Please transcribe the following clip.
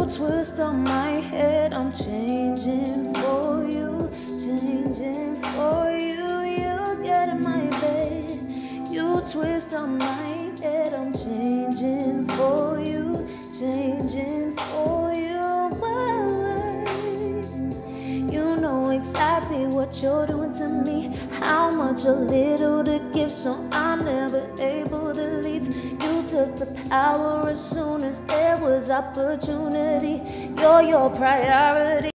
twist on my head, I'm changing for you, changing for you. You get in my bed, you twist on my head, I'm changing for you, changing for you. Why? You know exactly what you're doing to me, how much or little to give, so I'm never able to leave. You took the power as soon as there was opportunity. You're your priority.